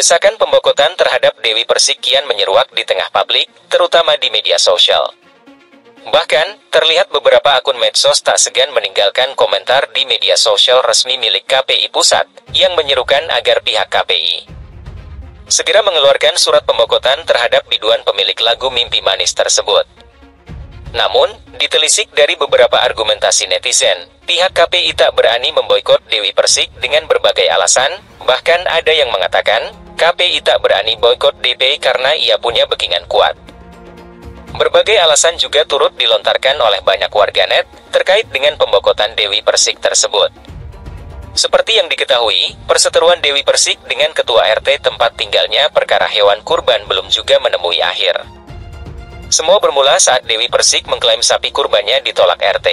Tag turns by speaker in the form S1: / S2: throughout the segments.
S1: Desakan pemboikotan terhadap Dewi Persik kian menyeruak di tengah publik, terutama di media sosial. Bahkan, terlihat beberapa akun medsos tak segan meninggalkan komentar di media sosial resmi milik KPI Pusat, yang menyerukan agar pihak KPI segera mengeluarkan surat pemboikotan terhadap biduan pemilik lagu Mimpi Manis tersebut. Namun, ditelisik dari beberapa argumentasi netizen, pihak KPI tak berani memboikot Dewi Persik dengan berbagai alasan. Bahkan ada yang mengatakan, KPI tak berani boikot DP karena ia punya backingan kuat. Berbagai alasan juga turut dilontarkan oleh banyak warganet terkait dengan pemboikotan Dewi Persik tersebut. Seperti yang diketahui, perseteruan Dewi Persik dengan ketua RT tempat tinggalnya perkara hewan kurban belum juga menemui akhir. Semua bermula saat Dewi Persik mengklaim sapi kurbannya ditolak RT.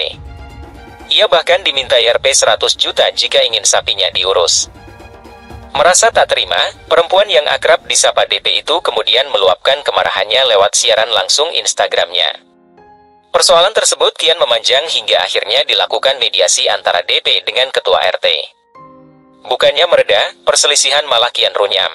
S1: Ia bahkan dimintai Rp 100 juta jika ingin sapinya diurus. Merasa tak terima, perempuan yang akrab disapa DP itu kemudian meluapkan kemarahannya lewat siaran langsung Instagramnya. Persoalan tersebut kian memanjang hingga akhirnya dilakukan mediasi antara DP dengan ketua RT. Bukannya mereda, perselisihan malah kian runyam.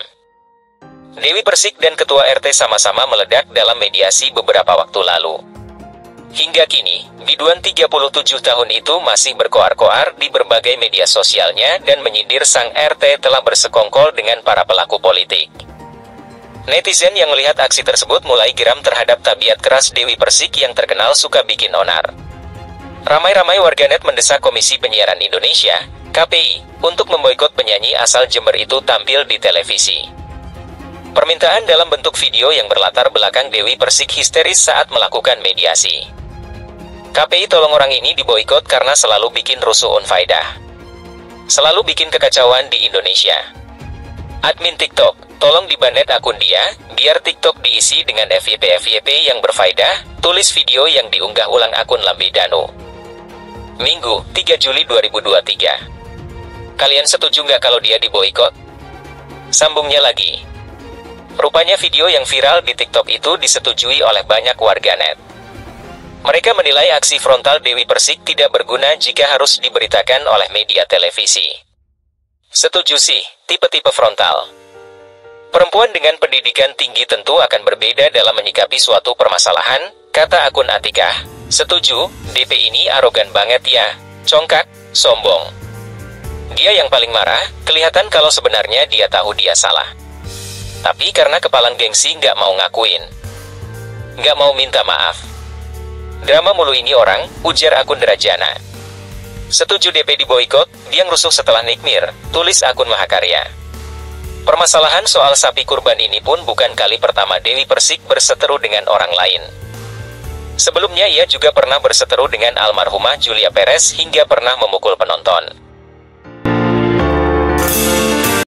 S1: Dewi Persik dan ketua RT sama-sama meledak dalam mediasi beberapa waktu lalu. Hingga kini, biduan 37 tahun itu masih berkoar-koar di berbagai media sosialnya dan menyindir sang RT telah bersekongkol dengan para pelaku politik. Netizen yang melihat aksi tersebut mulai geram terhadap tabiat keras Dewi Persik yang terkenal suka bikin onar. Ramai-ramai warganet mendesak Komisi Penyiaran Indonesia, KPI, untuk memboikot penyanyi asal Jember itu tampil di televisi. Permintaan dalam bentuk video yang berlatar belakang Dewi Persik histeris saat melakukan mediasi. KPI tolong orang ini diboikot karena selalu bikin rusuh unfaedah. Selalu bikin kekacauan di Indonesia. Admin TikTok, tolong dibanet akun dia, biar TikTok diisi dengan FYP yang berfaedah, tulis video yang diunggah ulang akun Lambe Danu. Minggu, 3 Juli 2023. Kalian setuju nggak kalau dia diboikot? Sambungnya lagi. Rupanya video yang viral di TikTok itu disetujui oleh banyak warganet. Mereka menilai aksi frontal Dewi Persik tidak berguna jika harus diberitakan oleh media televisi. Setuju sih, tipe-tipe frontal. Perempuan dengan pendidikan tinggi tentu akan berbeda dalam menyikapi suatu permasalahan, kata akun Atikah. Setuju, DP ini arogan banget ya, congkak, sombong. Dia yang paling marah, kelihatan kalau sebenarnya dia tahu dia salah. Tapi karena kepalang gengsi nggak mau ngakuin. Nggak mau minta maaf. Drama mulu ini orang, ujar akun Derajana. Setuju DP diboikot, dia ngerusuh setelah nikmir, tulis akun Mahakarya. Permasalahan soal sapi kurban ini pun bukan kali pertama Dewi Persik berseteru dengan orang lain. Sebelumnya ia juga pernah berseteru dengan almarhumah Julia Perez hingga pernah memukul penonton.